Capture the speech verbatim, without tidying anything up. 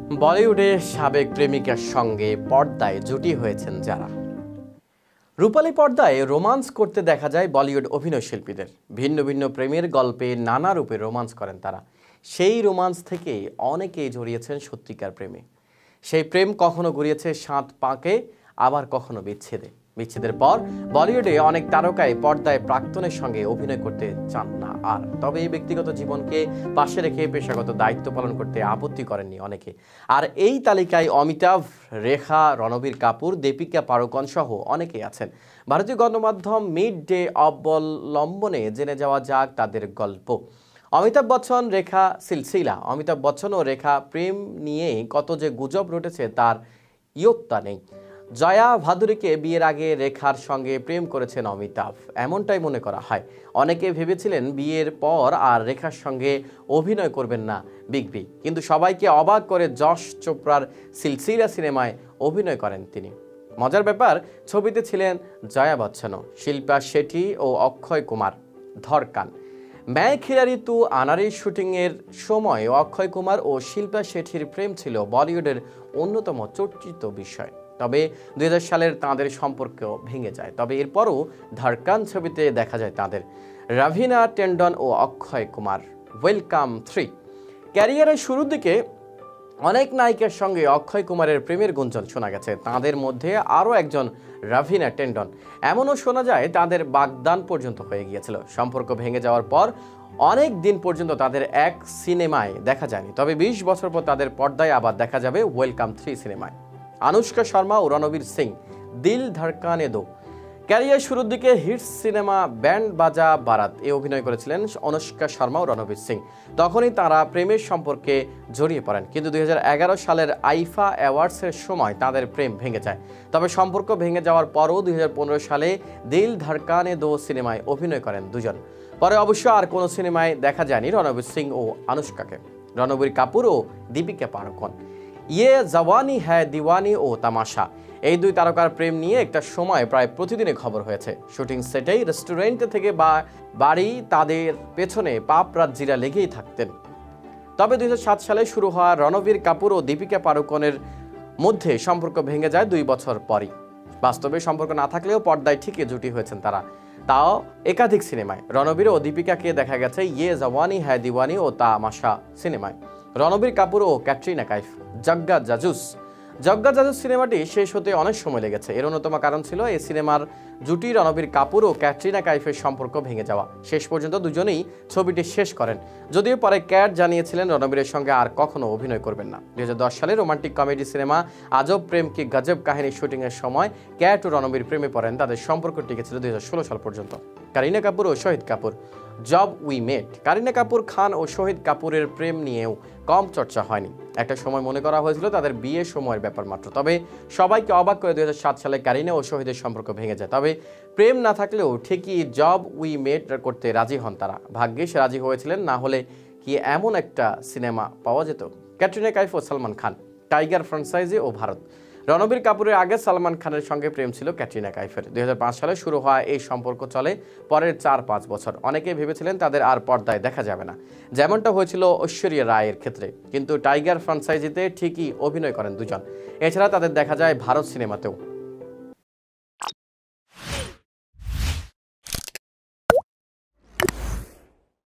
বলিউডে সাবেক প্রেমিকার সঙ্গে পর্দায় জুটি হয়েছেন যারা। রূপালী পর্দায় রোমান্স করতে দেখা যায় বলিউড অভিনয় শিল্পীদের। ভিন্ন ভিন্ন প্রেমের গল্পে নানা রূপে রোমান্স করেন তারা। সেই রোমান্স থেকে অনেকেই জড়িয়েছেন সত্যিকার প্রেমে। সেই প্রেম কখনো গড়িয়েছে সাত পাকে, আবার কখনো বিচ্ছেদে। বিচ্ছেদের পর বলিউডে অনেক তারকাই পর্দায় প্রাক্তনের সঙ্গে অভিনয় করতে চান না আর। তবে এই ব্যক্তিগত জীবনকে পাশে রেখে পেশাগত দায়িত্ব পালন করতে আপত্তি করেননি অনেকে। আর এই তালিকায় অমিতাভ, রেখা, রণবীর কাপুর, দীপিকা পাড়ুকোন সহ অনেকেই আছেন। ভারতীয় গণমাধ্যম মিড ডে অবলম্বনে জেনে যাওয়া যাক তাদের গল্প। অমিতাভ বচ্চন, রেখা সিলসিলা। অমিতাভ বচ্চন ও রেখা প্রেম নিয়ে কত যে গুজব রটেছে তার ইয়ত্তা নেই। জয়া ভাদুরীকে বিয়ের আগে রেখার সঙ্গে প্রেম করেছেন অমিতাভ, এমনটাই মনে করা হয়। অনেকে ভেবেছিলেন বিয়ের পর আর রেখার সঙ্গে অভিনয় করবেন না বিগ বি, কিন্তু সবাইকে অবাক করে যশ চোপড়ার সিলসিলা সিনেমায় অভিনয় করেন তিনি। মজার ব্যাপার, ছবিতে ছিলেন জয়া বচ্চনও, শিল্পা, শেট্টি ও অক্ষয় কুমার। ধরকান ম্যায় খিলাড়ি তু আনারির শুটিংয়ের সময় অক্ষয় কুমার ও শিল্পা শেট্টির প্রেম ছিল বলিউডের অন্যতম চর্চিত বিষয়। তবে দুই হাজার সালের তাঁদের সম্পর্ক ভেঙে যায়। তবে এরপরও ধরকান ছবিতে দেখা যায় তাঁদের। রাভিনা টেন্ডন ও অক্ষয় কুমার। ওয়েলকাম থ্রি ক্যারিয়ারের শুরুর দিকে অনেক নায়িকার সঙ্গে অক্ষয় কুমারের প্রেমের গুঞ্জন শোনা গেছে। তাঁদের মধ্যে আরও একজন রাভিনা টেন্ডন। এমনও শোনা যায় তাদের বাগদান পর্যন্ত হয়ে গিয়েছিল। সম্পর্ক ভেঙে যাওয়ার পর অনেক দিন পর্যন্ত তাদের এক সিনেমায় দেখা যায়নি। তবে বিশ বছর পর তাদের পর্দায় আবার দেখা যাবে ওয়েলকাম থ্রি সিনেমায়। অনুষ্কা শর্মা ও রণবীর সিং। দিল ধড়কানে দো ক্যারিয়ার শুরুর দিকে hit cinema band Baaja Baaraat এ অভিনয় করেছিলেন অনুষ্কা শর্মা ও রণবীর সিং। তখনই তারা প্রেমের সম্পর্কে জড়িয়ে পড়েন, কিন্তু দুই হাজার এগারো সালের আইফা অ্যাওয়ার্ডসের সময় তাদের প্রেম ভেঙে যায়। তবে সম্পর্ক ভেঙে যাওয়ার পরও দুই হাজার পনেরো সালে দিল ধড়কানে দো সিনেমায় অভিনয় করেন দুজন। পরে অবশ্য আর কোনো সিনেমায় দেখা যায়নি রণবীর সিং ও অনুষ্কাকে। রণবীর কাপুর ও দীপিকা পাড়ুকোন। ইয়ে জওয়ানি হ্যায় দিওয়ানি ও তামাশা এই দুই তারকার প্রেম নিয়ে একটা সময় প্রায় প্রতিদিনে খবর হয়েছে। শুটিং সেটেই, রেস্টুরেন্ট থেকে বা বাড়ি, তাদের পেছনে পাপরাজ্জিরা লেগেই থাকতেন। তবে দুই হাজার সাত সালে শুরু হওয়া রণবীর কাপুর ও দীপিকা পাড়ুকোনের মধ্যে সম্পর্ক ভেঙে যায় দুই বছর পরই। বাস্তবে সম্পর্ক না থাকলেও পর্দায় ঠিকই জুটি হয়েছেন তারা, তাও একাধিক সিনেমায়। রণবীর ও দীপিকাকে দেখা গেছে ইয়ে জওয়ানি হ্যায় দিওয়ানি ও তামাশা সিনেমায়। রণবীর কাপুর ও ক্যাটরিনা কাইফ। জগ্গা জাজুস জগ্গা জাজুস সিনেমাটি শেষ হতে অনেক সময় লেগেছে। এর অন্যতম কারণ ছিল এই সিনেমার জুটি রণবীর কাপুর ও ক্যাটরিনা কাইফের সম্পর্ক ভেঙে যাওয়া। শেষ পর্যন্ত দুজনেই ছবিটি শেষ করেন, যদিও পরে ক্যাট জানিয়েছিলেন রণবীরের সঙ্গে আর কখনো অভিনয় করবেন না। দুই হাজার দশ সালে রোমান্টিক কমেডি সিনেমা আজব প্রেম কি গজব কাহিনী শুটিংয়ের সময় ক্যাট ও রণবীর প্রেমে পড়েন। তাদের সম্পর্ক টিকেছিল দুই হাজার ষোলো সাল পর্যন্ত। কারিনা কাপুর ও শহীদ কাপুর। জব উই মেট কারিনা কাপুর খান ও শহীদ কাপুরের প্রেম নিয়েও কম চর্চা হয়নি। একটা সময় মনে করা হয়েছিল তাদের বিয়ে সময়ের ব্যাপার মাত্র। তবে সবাইকে অবাক করে দুই হাজার সাত সালে কারিনা ও শহীদের সম্পর্ক ভেঙে যায়। তবে প্রেম না থাকলেও ঠিকই জব উই মেট করতে রাজি হন তারা। ভাগ্যিস রাজি হয়েছিলেন, না হলে কি এমন একটা সিনেমা পাওয়া যেত। ক্যাটরিনা কাইফ ও সালমান খান। টাইগার ফ্র্যাঞ্চাইজি ও ভারত। রণবীর কাপুরের আগে সালমান খানের সঙ্গে প্রেম ছিল ক্যাটরিনা কাইফের। দুই হাজার পাঁচ সালে শুরু হওয়া এই সম্পর্ক চলে পরের চার পাঁচ বছর। অনেকে ভেবেছিলেন তাদের আর পর্দায় দেখা যাবে না, যেমনটা হয়েছিল ঐশ্বরিয়া রায়ের ক্ষেত্রে। কিন্তু টাইগার ফ্র্যাঞ্চাইজিতে ঠিকই অভিনয় করেন দুজন। এছাড়া তাদের দেখা যায় ভারত সিনেমাতেও।